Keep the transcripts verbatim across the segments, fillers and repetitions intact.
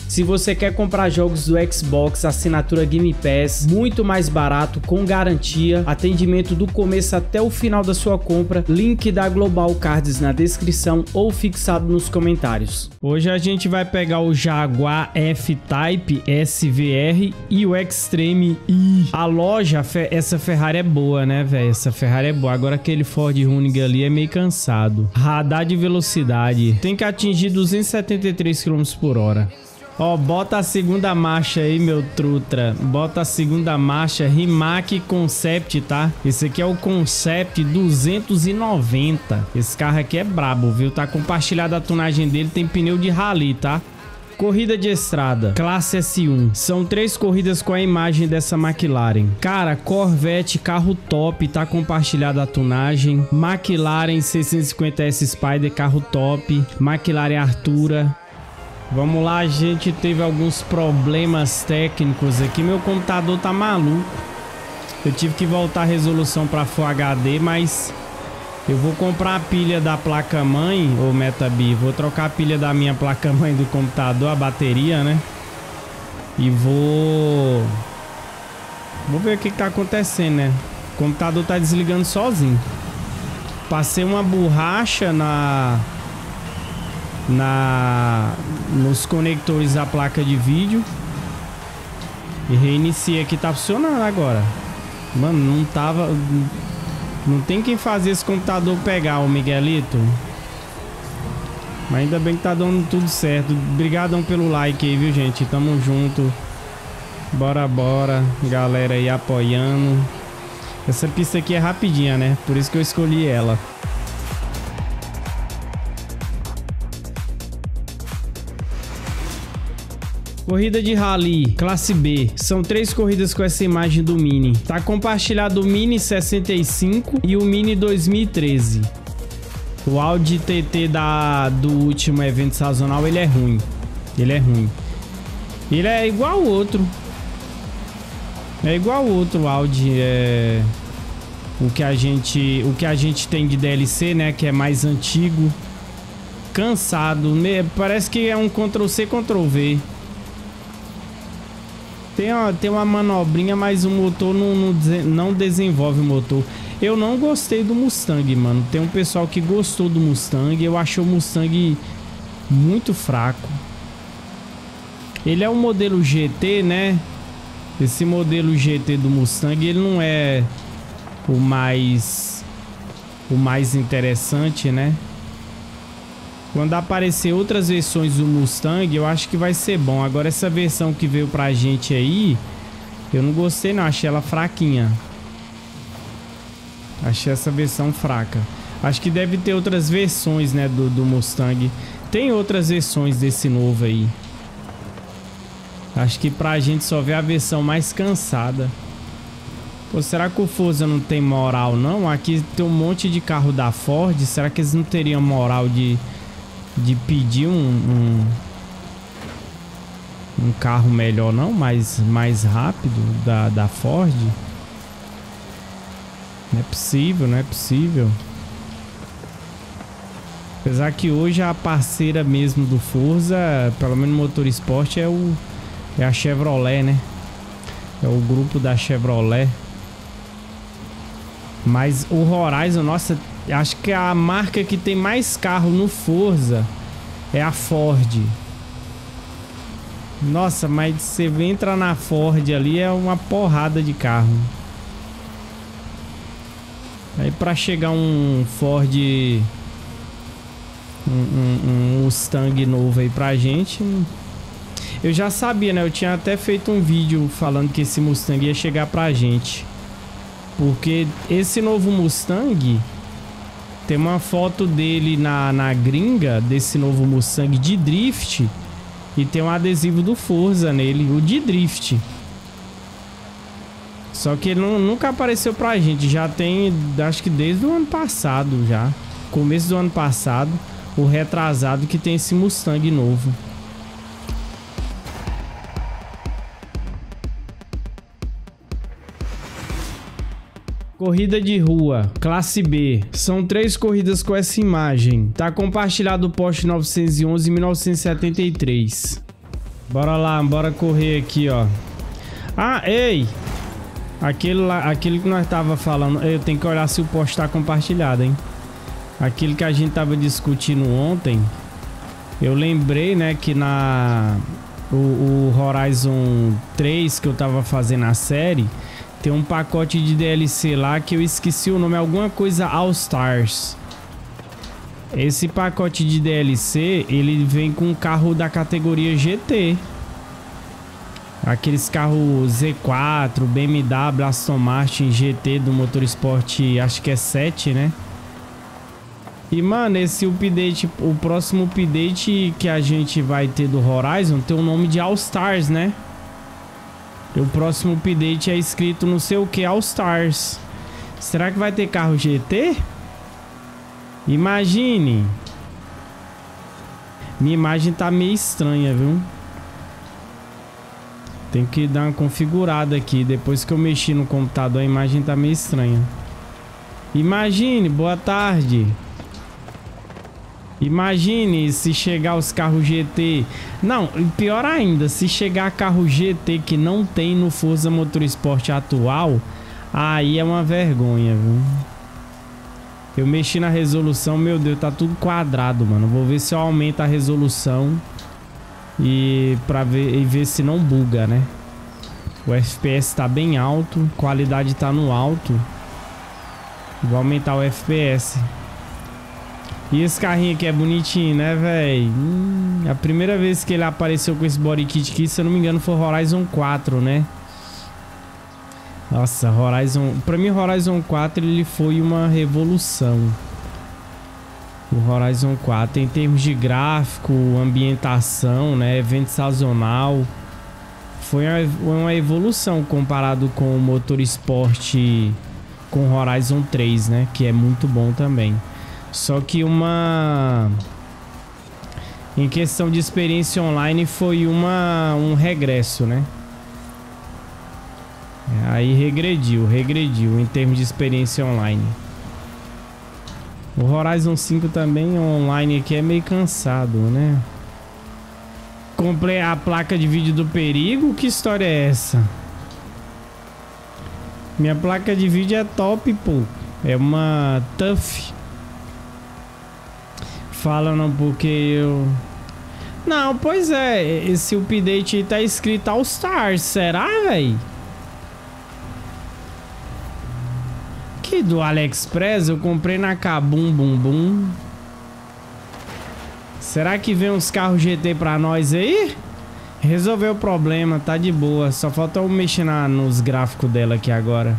Se você quer comprar jogos do Xbox, assinatura Game Pass, muito mais barato, com garantia, atendimento do começo até o final da sua compra, link da Global Cards na descrição ou fixado nos comentários. Hoje a gente vai pegar o Jaguar F-Type S V R e o Extreme E. A loja, essa Ferrari é boa, né, velho? Essa Ferrari é boa. Agora aquele Ford Running ali é meio cansado. Radar de velocidade. Tem que atingir duzentos e setenta e três quilômetros por hora. Ó, bota a segunda marcha aí, meu trutra. Bota a segunda marcha, Rimac Concept, tá? Esse aqui é o Concept duzentos e noventa. Esse carro aqui é brabo, viu? Tá compartilhada a tunagem dele, tem pneu de rally, tá? Corrida de estrada, classe S um. São três corridas com a imagem dessa McLaren. Cara, Corvette, carro top, tá compartilhada a tunagem. McLaren seiscentos e cinquenta S Spider, carro top. McLaren Artura. Vamos lá, a gente teve alguns problemas técnicos aqui. Meu computador tá maluco. Eu tive que voltar a resolução para Full H D, mas eu vou comprar a pilha da placa-mãe, ô Metabi. Vou trocar a pilha da minha placa-mãe do computador, a bateria, né? E vou... Vou ver o que que tá acontecendo, né? O computador tá desligando sozinho. Passei uma borracha na... Na... Nos conectores da placa de vídeo. E reiniciei aqui, tá funcionando agora. Mano, não tava... Não tem quem fazer esse computador pegar, o Miguelito. Mas ainda bem que tá dando tudo certo. Obrigadão pelo like aí, viu, gente? Tamo junto. Bora, bora. Galera aí apoiando. Essa pista aqui é rapidinha, né? Por isso que eu escolhi ela. Corrida de Rally, classe B. São três corridas com essa imagem do Mini. Tá compartilhado o Mini sessenta e cinco e o Mini dois mil e treze. O Audi T T da, do último evento sazonal, ele é ruim. Ele é ruim. Ele é igual ao outro. É igual ao outro Audi. É... O que a gente, o que a gente tem de D L C, né? Que é mais antigo. Cansado. Parece que é um control C, control V. Tem uma, tem uma manobrinha, mas o motor não, não, não desenvolve o motor. Eu não gostei do Mustang, mano. Tem um pessoal que gostou do Mustang. Eu achei o Mustang muito fraco. Ele é um modelo G T, né? Esse modelo G T do Mustang, ele não é o mais, o mais interessante, né? Quando aparecer outras versões do Mustang, eu acho que vai ser bom. Agora essa versão que veio pra gente aí, eu não gostei não, achei ela fraquinha. Achei essa versão fraca. Acho que deve ter outras versões, né, do, do Mustang. Tem outras versões desse novo aí. Acho que pra gente só ver a versão mais cansada. Pô, será que o Forza não tem moral não? Aqui tem um monte de carro da Ford. Será que eles não teriam moral de... de pedir um, um um carro melhor não, mais, mais rápido da, da Ford? Não é possível, não é possível. Apesar que hoje a parceira mesmo do Forza, pelo menos no Motor Sport, é, o, é a Chevrolet, né? É o grupo da Chevrolet. Mas o Horizon, nossa, acho que a marca que tem mais carro no Forza é a Ford. Nossa, mas você entra na Ford ali, é uma porrada de carro. Aí pra chegar um Ford... Um, um, um Mustang novo aí pra gente... Eu já sabia, né? Eu tinha até feito um vídeo falando que esse Mustang ia chegar pra gente. Porque esse novo Mustang... Tem uma foto dele na, na gringa, desse novo Mustang de drift. E tem um adesivo do Forza nele, o de drift. Só que ele não, nunca apareceu pra gente. Já tem, acho que desde o ano passado já. Começo do ano passado, o retrasado, que tem esse Mustang novo. Corrida de rua, classe B. São três corridas com essa imagem. Tá compartilhado o Porsche novecentos e onze e mil novecentos e setenta e três. Bora lá, bora correr aqui, ó. Ah, ei! Aquele lá, aquele que nós tava falando, eu tenho que olhar se o post tá compartilhado, hein? Aquilo que a gente tava discutindo ontem, eu lembrei, né, que na o, o Horizon três que eu tava fazendo a série, tem um pacote de D L C lá que eu esqueci o nome, alguma coisa All Stars. Esse pacote de D L C, ele vem com um carro da categoria G T. Aqueles carros Z quatro, B M W, Aston Martin, G T do Motorsport, acho que é sete, né? E, mano, esse update, o próximo update que a gente vai ter do Horizon tem o nome de All Stars, né? E o próximo update é escrito não sei o que, All Stars. Será que vai ter carro G T? Imagine. Minha imagem tá meio estranha, viu? Tem que dar uma configurada aqui. Depois que eu mexi no computador, a imagem tá meio estranha. Imagine, boa tarde. Imagine se chegar os carros G T. Não, pior ainda, se chegar carro G T que não tem no Forza Motorsport atual, aí é uma vergonha, viu? Eu mexi na resolução, meu Deus, tá tudo quadrado, mano. Vou ver se eu aumento a resolução e pra ver, e ver se não buga, né? O F P S tá bem alto, qualidade tá no alto. Vou aumentar o F P S. E esse carrinho aqui é bonitinho, né, velho? Hum, a primeira vez que ele apareceu com esse body kit aqui, se eu não me engano, foi Horizon quatro, né? Nossa, Horizon... Pra mim, Horizon quatro, ele foi uma revolução. O Horizon quatro, em termos de gráfico, ambientação, né? Evento sazonal. Foi uma evolução comparado com o Motorsport com Horizon três, né? Que é muito bom também. Só que uma... Em questão de experiência online, foi uma, um regresso, né? Aí regrediu, regrediu em termos de experiência online. O Horizon cinco também online aqui é meio cansado, né? Comprei a placa de vídeo do perigo? Que história é essa? Minha placa de vídeo é top, pô. É uma T U F. Fala não, porque eu... Não, pois é. Esse update tá escrito All Stars. Será, véi? Que do AliExpress eu comprei na Kabum Bum Bum. Será que vem uns carros G T pra nós aí? Resolveu o problema, tá de boa. Só falta eu mexer na, nos gráficos dela aqui agora.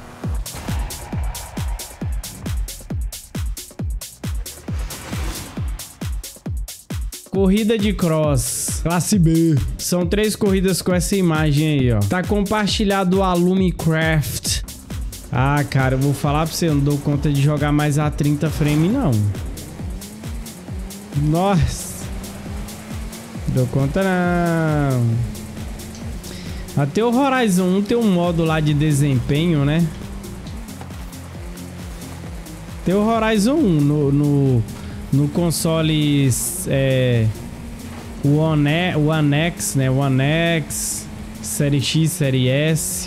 Corrida de cross, classe B. São três corridas com essa imagem aí, ó. Tá compartilhado o Alumicraft. Ah, cara, eu vou falar pra você, eu não dou conta de jogar mais a trinta frames, não. Nossa. Não dou conta, não. Até o Horizon um tem um modo lá de desempenho, né? Tem o Horizon um no... no... No console é, o One, o One X, né? One X, Série X, Série S.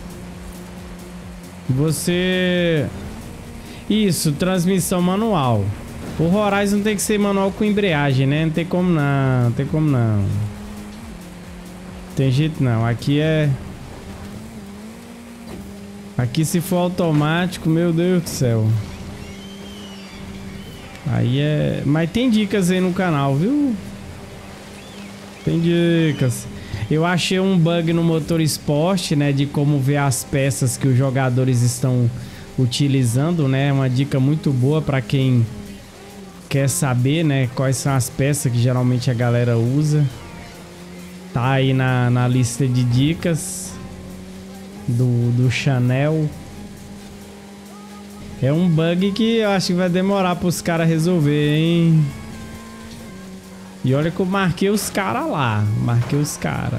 Você... Isso, transmissão manual. O Horizon tem que ser manual com embreagem, né? Não tem como não, não tem como não. Tem jeito não, aqui é... Aqui se for automático, meu Deus do céu. Aí é... Mas tem dicas aí no canal, viu? Tem dicas. Eu achei um bug no Motorsport, né? De como ver as peças que os jogadores estão utilizando, né? Uma dica muito boa para quem quer saber, né? Quais são as peças que geralmente a galera usa. Tá aí na, na lista de dicas do, do Chanel. É um bug que eu acho que vai demorar para os caras resolver, hein? E olha que eu marquei os caras lá. Marquei os caras.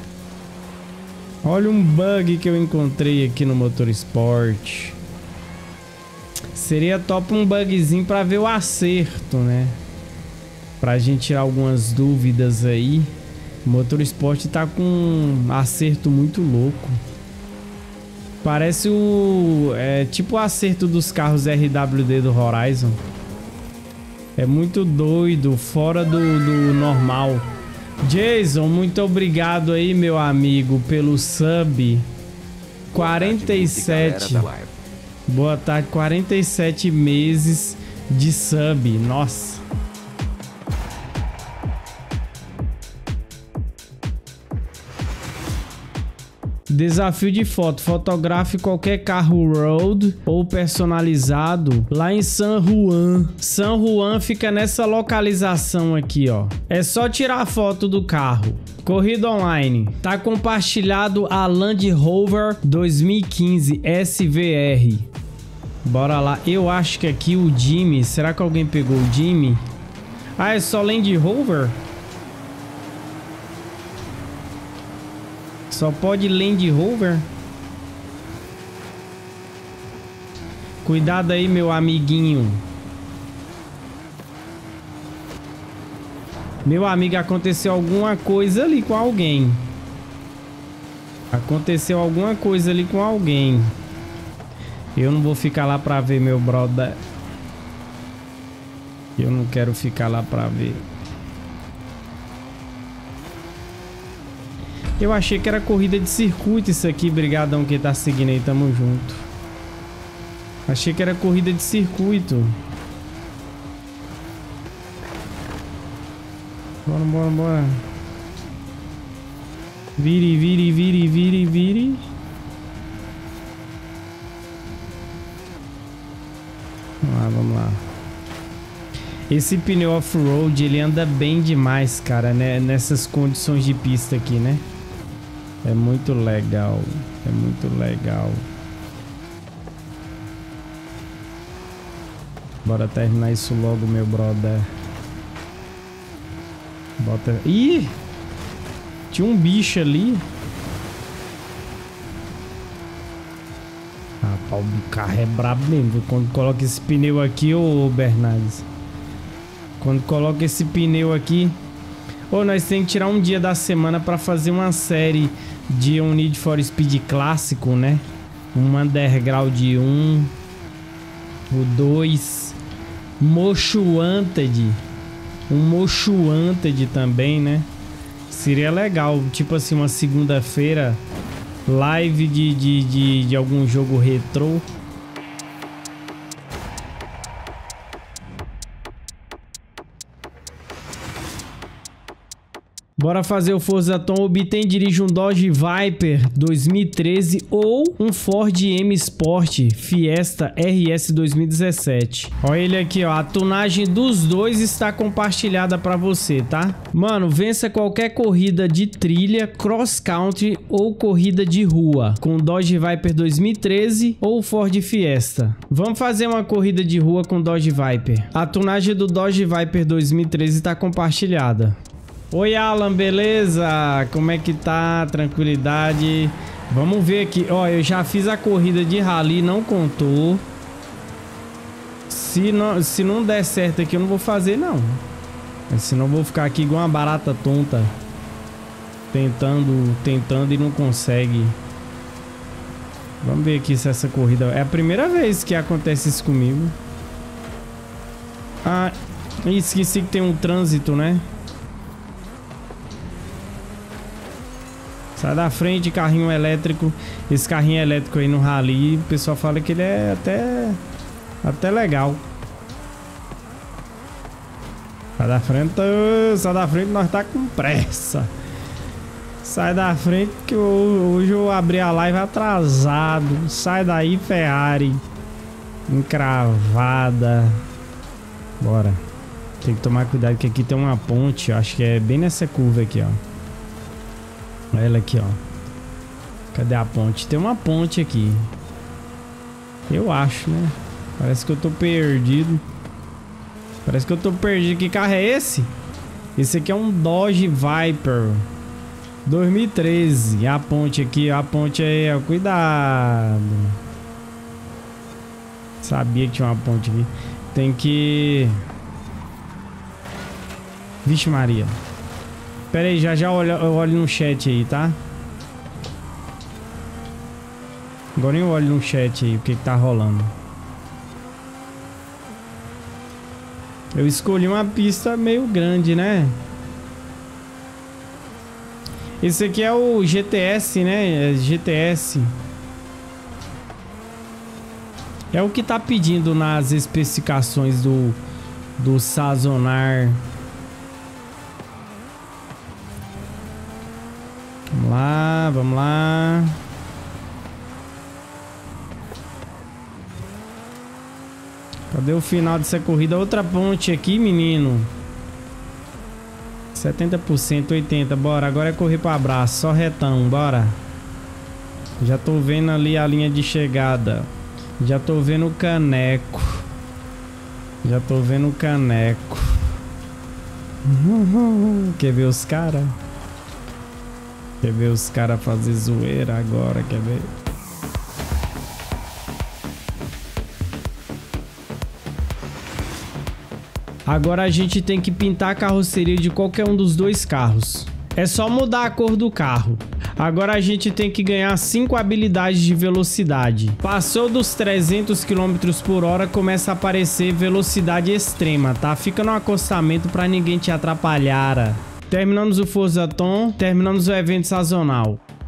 Olha um bug que eu encontrei aqui no Motorsport. Seria top um bugzinho para ver o acerto, né? Pra gente tirar algumas dúvidas aí. O Motorsport tá com um acerto muito louco. Parece o... É tipo o acerto dos carros R W D do Horizon. É muito doido, fora do, do normal. Jason, muito obrigado aí, meu amigo, pelo sub. quarenta e sete. Boa tarde, quarenta e sete meses de sub. Nossa. Desafio de foto. Fotografe qualquer carro road ou personalizado lá em San Juan. San Juan fica nessa localização aqui, ó. É só tirar a foto do carro. Corrida online. Tá compartilhado a Land Rover dois mil e quinze S V R. Bora lá. Eu acho que aqui o Jimmy... Será que alguém pegou o Jimmy? Ah, é só Land Rover? Só pode Land Rover? Cuidado aí, meu amiguinho. Meu amigo, aconteceu alguma coisa ali com alguém. Aconteceu alguma coisa ali com alguém. Eu não vou ficar lá pra ver, meu brother. Eu não quero ficar lá pra ver. Eu achei que era corrida de circuito isso aqui. Brigadão que tá seguindo aí, tamo junto. Achei que era corrida de circuito. Bora, bora, bora. Vire, vire, vire, vire, vire. Vamos lá, vamos lá. Esse pneu off-road, ele anda bem demais, cara, né? Nessas condições de pista aqui, né? É muito legal. É muito legal. Bora terminar isso logo, meu brother. Bota... Ih! Tinha um bicho ali. Ah, pau do carro é brabo mesmo. Quando coloca esse pneu aqui, ô Bernardes. Quando coloca esse pneu aqui... Ô, nós temos que tirar um dia da semana pra fazer uma série de um Need for Speed clássico, né? Um Underground um. O dois. Mocho Wanted. Um Mocho Wanted também, né? Seria legal. Tipo assim, uma segunda-feira. Live de, de, de, de algum jogo retrô. Bora fazer o Forza Tom. Obtém, dirige um Dodge Viper dois mil e treze ou um Ford M Sport Fiesta R S dois mil e dezessete. Olha ele aqui, ó. A tunagem dos dois está compartilhada para você, tá? Mano, vença qualquer corrida de trilha, cross country ou corrida de rua com Dodge Viper dois mil e treze ou Ford Fiesta. Vamos fazer uma corrida de rua com Dodge Viper. A tunagem do Dodge Viper dois mil e treze está compartilhada. Oi, Alan, beleza? Como é que tá? Tranquilidade? Vamos ver aqui. Ó, eu já fiz a corrida de rally, não contou. Se não, se não der certo aqui, eu não vou fazer, não. Mas senão eu vou ficar aqui igual uma barata tonta. Tentando, tentando e não consegue. Vamos ver aqui se essa corrida... É a primeira vez que acontece isso comigo. Ah, esqueci que tem um trânsito, né? Sai da frente, carrinho elétrico. Esse carrinho elétrico aí no rally, o pessoal fala que ele é até até legal. Sai da frente, sai da frente, nós tá com pressa. Sai da frente que eu, hoje eu abri a live atrasado. Sai daí, Ferrari. Encravada. Bora. Tem que tomar cuidado que aqui tem uma ponte. Acho que é bem nessa curva aqui, ó. Olha ela aqui, ó. Cadê a ponte? Tem uma ponte aqui. Eu acho, né? Parece que eu tô perdido. Parece que eu tô perdido. Que carro é esse? Esse aqui é um Dodge Viper dois mil e treze. A ponte aqui, a ponte aí, ó. Cuidado. Sabia que tinha uma ponte aqui. Tem que... Vixe Maria. Pera aí, já já eu olho, eu olho no chat aí, tá? Agora eu olho no chat aí o que, que tá rolando. Eu escolhi uma pista meio grande, né? Esse aqui é o G T S, né? É G T S. É o que tá pedindo nas especificações do, do Sazonar. Vamos lá, vamos lá. Cadê o final dessa corrida? Outra ponte aqui, menino. setenta por cento, oitenta por cento. Bora, agora é correr para abraço. Só retão, bora. Já tô vendo ali a linha de chegada. Já tô vendo o caneco. Já tô vendo o caneco. Quer ver os caras? Quer ver os caras fazer zoeira agora? Quer ver? Agora a gente tem que pintar a carroceria de qualquer um dos dois carros. É só mudar a cor do carro. Agora a gente tem que ganhar cinco habilidades de velocidade. Passou dos trezentos quilômetros por hora, começa a aparecer velocidade extrema, tá? Fica no acostamento para ninguém te atrapalhar. Terminamos o Forzathon, terminamos o evento sazonal.